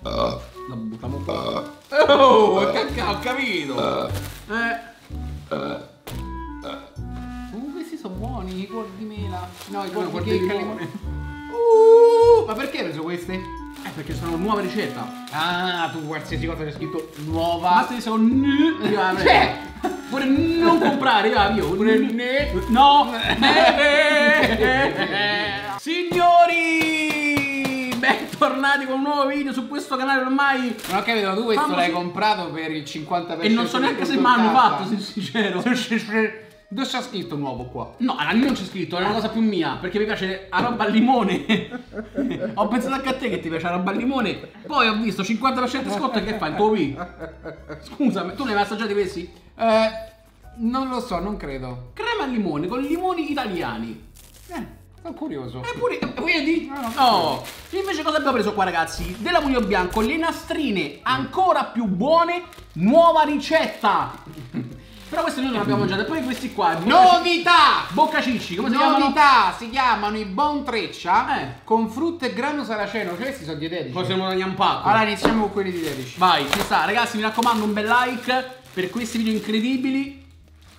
La buttiamo qua. Oh, ho capito. Questi sono buoni, i cuori di mela. No, i cuori cuori di di cake. limone. Ma perché hai preso questi? Perché sono nuova ricetta. Ah, tu qualsiasi cosa c'è scritto nuova. Basta che sono Cioè, pure non comprare, io. pure No. Signori, bentornati con un nuovo video su questo canale ormai. non ho capito, tu questo l'hai comprato per il 50%. E non so neanche se mi hanno fatto, se sincero. Dove c'è scritto nuovo qua? No, allora non c'è scritto, è una cosa più mia, perché mi piace la roba al limone. Ho pensato anche a te che ti piace la roba al limone. Poi ho visto 50% di sconto e che fai? Il tuo Wii? Scusami, tu ne hai mai assaggiati questi? Non lo so, non credo. Crema al limone con limoni italiani. Sono curioso. Eppure, vedi? No. Invece cosa abbiamo preso qua, ragazzi? Della Mulino Bianco, le nastrine ancora più buone, nuova ricetta. Però queste noi non abbiamo mangiate. E poi questi qua, Novità! Boccacicci, come si chiamano? Novità! Si chiamano i Bon Treccia con frutta e grano saraceno. Cioè questi sono dietetici. Poi siamo da Gnampacco. Allora iniziamo con quelli dietetici. Vai, ci sta. Ragazzi, mi raccomando, un bel like per questi video incredibili.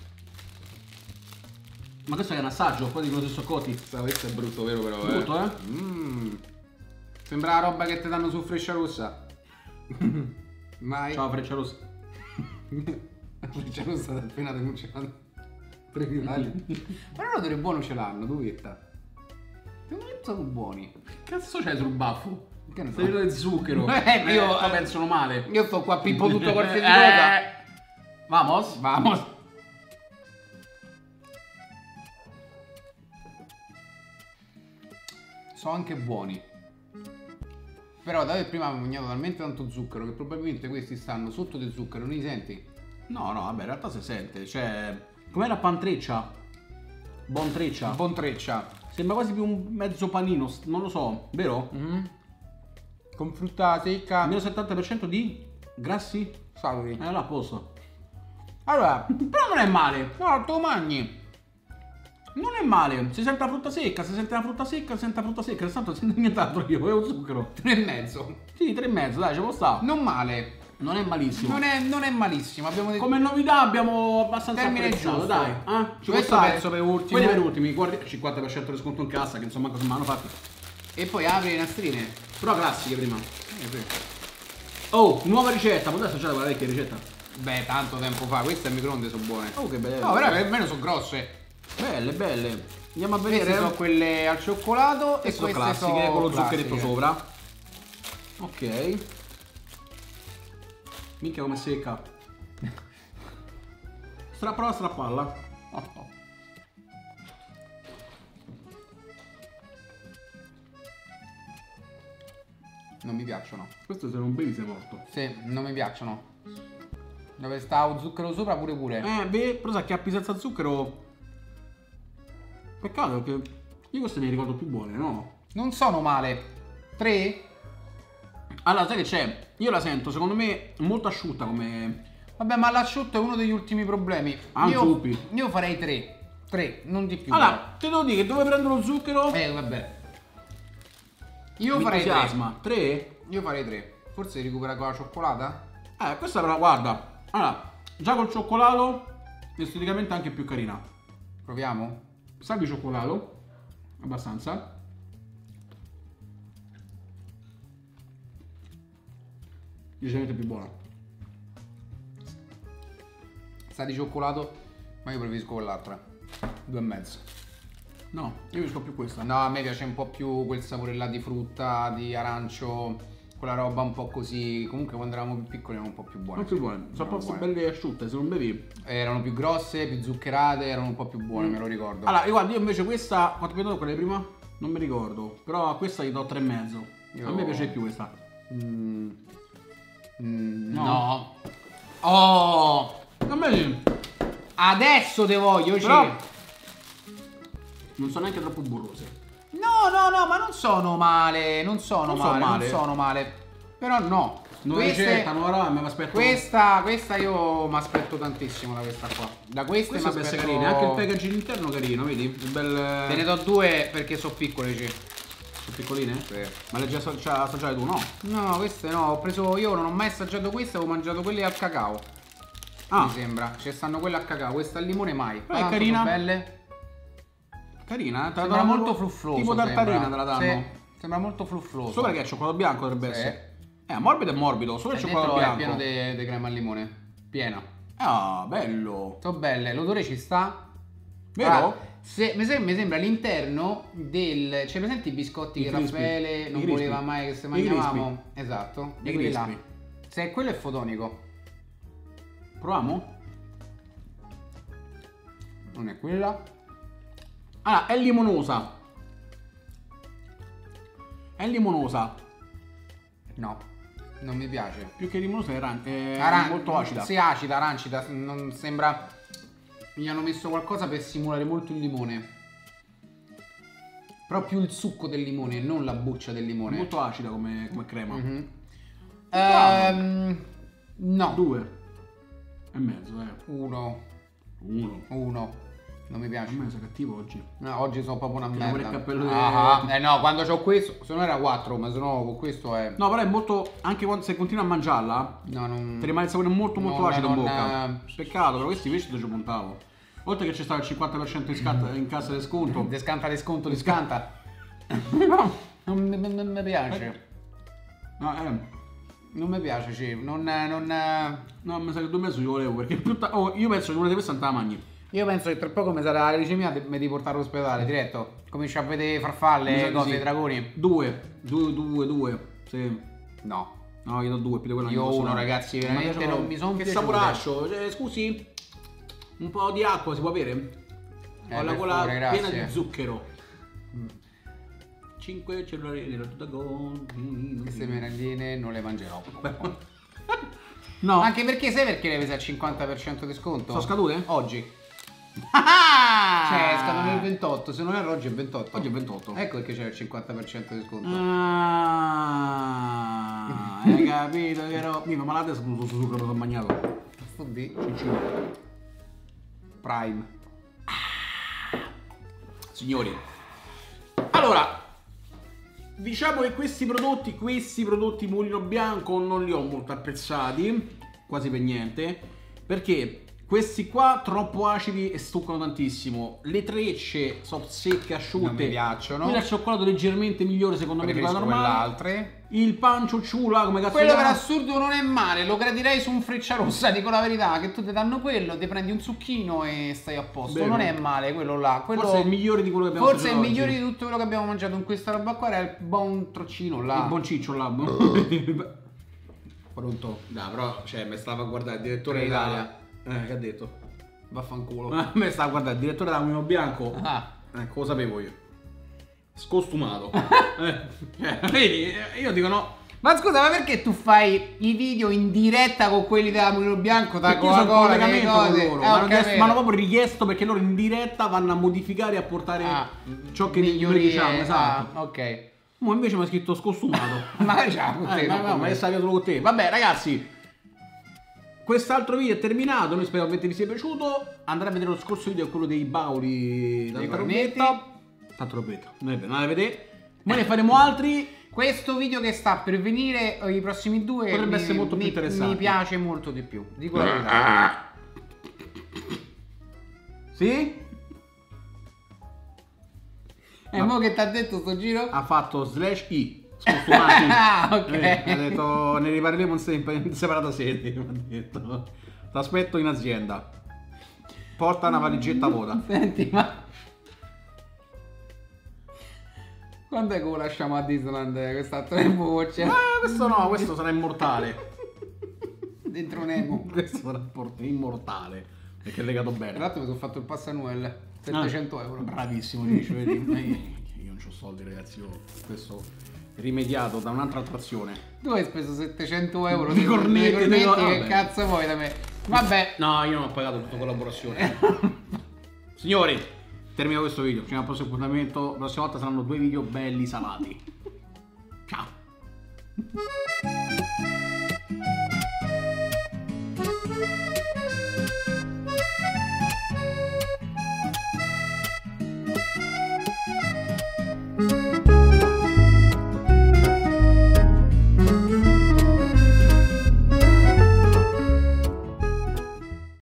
Ma questo è un assaggio, poi dicono se sono cotti. Questo è brutto, vero però? Brutto, eh? Sembra la roba che ti danno su Frecciarossa. Mai. Ciao, Frecciarossa. Frecciarossa appena denunciato. Previvali. Ma l'odore buono ce l'hanno, duvetta. Secondo me sono buoni. Che cazzo c'hai sul baffo? Che ne so. Sei di zucchero. Io pensano male. Io sto qua pippo tutto qualsiasi cosa. Vamos. Vamos. Sono anche buoni. Però da prima avevo mangiato talmente tanto zucchero che probabilmente questi stanno sotto di zucchero, non li senti? No, vabbè, in realtà si sente. Cioè, com'era Pantreccia? Bon Treccia. Bon Treccia. Sembra quasi più un mezzo panino, non lo so, vero? Con frutta secca. Almeno 70% di grassi? Saturi. Là a posto. Allora, Però non è male. no, tu mangi. Non è male. Si sente la frutta secca, si sente la frutta secca, si sente la frutta secca. Tanto non sento nient'altro io, avevo zucchero. 3,5. Sì, 3,5, dai, ci può stare. Non male. Non è malissimo. Non è malissimo. Abbiamo detto. Come novità abbiamo abbastanza Termine apprezzato, giusto. dai. Ci può Questo stare. penso per ultimo. Quelli per ultimi, guardi, 50% di sconto in cassa, che insomma cosa mi hanno fatto. E poi apri le nastrine. Però classiche prima. Sì. Oh, nuova ricetta, potete assaggiare quella vecchia ricetta? Beh, tanto tempo fa. Queste a microonde sono buone. Oh, che belle. No, però per me sono grosse. Belle, belle. Andiamo a Queste vedere. sono quelle al cioccolato e sono queste classiche sono con lo classiche. zuccheretto sopra. Ok. Minchia come secca. Prova a strapparla. Non mi piacciono. Questo se non bevi sei morto. Sì, non mi piacciono. Dove sta un zucchero sopra pure. Beh, però sa chiappi senza zucchero. Peccato perché io queste me ne ricordo più buone, no? Non sono male. 3? Allora, sai che c'è? Io la sento, secondo me, molto asciutta come... Vabbè, ma l'asciutto è uno degli ultimi problemi. Zuppi. Io farei 3. 3, non di più. Allora, te devo dire che dove prendo lo zucchero? Vabbè. Io Mi farei 3. entusiasma. 3? Io farei 3. Forse recupera con la cioccolata? Questa però, guarda. Allora, già col cioccolato, esteticamente anche più carina. Proviamo? Sa di cioccolato? Abbastanza. Decisamente più buona. Sa di cioccolato, ma io preferisco quell'altra. 2,5. No, io preferisco più questa. No, a me piace un po' più quel sapore là di frutta, di arancio, quella roba un po' così. Comunque quando eravamo più piccoli erano un po' più buone. Non più buone. Sono proprio belle asciutte, se non bevi. Erano più grosse, più zuccherate, erano un po' più buone, me lo ricordo. Allora, guarda, io invece questa, quanto mi hai dato quelle prima? Non mi ricordo. Però a questa gli do 3,5. A me piace di più questa. No. Oh! A me sì. Adesso te voglio, Però non sono neanche troppo burrose. No, ma non sono male. Non sono Non sono male, male. non sono male. Però no. Nuova ricetta, nuova roba, mi aspetto. Questa io mi aspetto tantissimo da questa qua. Da queste mi Questa deve essere aspetto. carina, anche il packaging interno carino, vedi? Il bel... Te ne do 2 perché sono piccole, Sono piccoline? Sì. Ma le hai già assaggiate tu, no? No, queste no, ho preso, io non ho mai assaggiato queste, avevo mangiato quelle al cacao. Mi sembra, ci stanno quelle al cacao, queste al limone mai. È carina. Sono belle. Carina, te la Sembra danno molto fluffloso. tipo tartarina sembra. te la danno. Sì, sembra molto fluffloso. Sopra che è cioccolato bianco dovrebbe Sì. essere. Morbido è morbido, sopra il cioccolato Dentro bianco. è pieno di crema al limone. Piena. Ah, bello. Sono belle, l'odore ci sta. Vero? Ah, mi sembra all'interno del... C'è presente i biscotti I che crispy. Raffaele non I crispy. voleva mai che se I mangiavamo? Esatto, di I quelli là. crispy. Se quello è fotonico. Proviamo? Non è quella. Ah, è limonosa. È limonosa. No, non mi piace. Più che limonosa è molto acida. Sì, acida, arancida. Non sembra... Mi hanno messo qualcosa per simulare molto il limone. Però più il succo del limone, non la buccia del È limone. molto acida come crema. No. 2 e mezzo, Uno. 1. Non mi A piace. me sei cattivo oggi. No, oggi sono proprio una Ti merda. vuole il cappello no, quando c'ho questo, se no era 4, ma se no con questo è... No, però è molto. Anche quando se continui a mangiarla, No, non... ti rimane il sapore molto No, acido in non- bocca. Peccato, però questi invece te ci puntavo. Oltre che c'è stato il 50% in cassa di sconto. Descanta di sconto, descanta. No, non mi piace. No, Non mi piace, sì. Non... no, mi sa che 2 e mezzo ci volevo perché io penso che una di queste non te la mangi. Io penso che tra poco mi sarà la glicemia e mi devi portare all'ospedale, diretto. Comincio a vedere Mi sa farfalle, di cose, sì. dragoni. 2. Sì. No. No, io do 2, più di quello Io non posso uno, dare. ragazzi, Ma veramente piacciono- non mi son Che piaciute. saporaccio. Scusi, un po' di acqua si può bere? Ho la per gola favore, grazie. piena di zucchero. 5 cellulari della Tutagon. Queste merendine non le mangerò. No. Anche perché sai perché le prese al 50% di sconto? Sono scadute? Oggi. Ah! Cioè, scadono il 28, se non erro oggi è 28. Oggi è 28. Ecco perché c'è il 50% di sconto. Ah, hai capito che ero. Mi fa malata su zucchero che ho mangiato. Sto di Cincino. Prime. Signori, allora, diciamo che questi prodotti Mulino Bianco non li ho molto apprezzati, quasi per niente, perché questi qua troppo acidi e stuccano tantissimo. Le trecce sono secche, asciutte. Non mi piacciono. Quella al cioccolato leggermente migliore secondo me di quella Preferisco normale. quell'altre. Il pancio ciula, come cazzo Quello si per chiama? assurdo non è male, lo gradirei su un Frecciarossa, dico la verità, che tu ti danno quello, ti prendi un zucchino e stai a posto. Vero. Non è male quello là. Quello... Forse è il migliore di quello che abbiamo Forse è il assaggiato migliore oggi. di tutto quello che abbiamo mangiato in questa roba qua, era il buon troccino là. Il buon ciccio là. Pronto? No, però, cioè, mi stava a guardare il direttore Italia. Che ha detto? Vaffanculo. Mi stava a guardare il direttore da Mulino Bianco. Ah. Ecco, lo sapevo io. Scostumato. Cioè, vedi, io dico no. Ma scusa, ma perché tu fai i video in diretta con quelli della Mulino Bianco, da Perché io sono in Coca-Cola, che collegamento con cose? loro. Ah, Mi ho hanno capito. proprio richiesto perché loro in diretta vanno a modificare e a portare ciò che noi migliorie, diciamo. Esatto. ah, ok. Ma invece mi ha scritto scostumato. Magari c'ha con te, ma non con me. io stavo solo con te. Vabbè, ragazzi. Quest'altro video è terminato. Noi spero che vi sia piaciuto. Andrà a vedere lo scorso video, quello dei bauli da Dei Tarobetta. Tanto robbetta. Non la vedete. Ma ne faremo altri. Questo video che sta per venire, i prossimi due, Potrebbe essere molto più interessante. Mi piace molto di più. Dico la verità. Sì? E mo che ti ha detto sto giro? Ha fatto /i. Scostumati. Ah, ok. Ha detto ne riparleremo in separata sede. Mi ha detto. T'aspetto in azienda. Porta una valigetta vuota. Senti, ma... Quando è che lo lasciamo a Disneyland quest'altro voce? Questo no, questo sarà immortale. Dentro Nemo. Questo sarà immortale. Perché è legato Tra bene. l'altro mi sono fatto il pass annuel. 700 euro. Bravissimo, dici, vedi? Io non ho soldi, ragazzi. Io questo rimediato da un'altra attrazione. Tu hai speso 700 euro Di cornetti, che vabbè. cazzo vuoi da me? Vabbè. No, io non ho pagato tutta collaborazione. Signori, termino questo video. Ci vediamo al prossimo appuntamento. La prossima volta saranno 2 video belli salati. Ciao.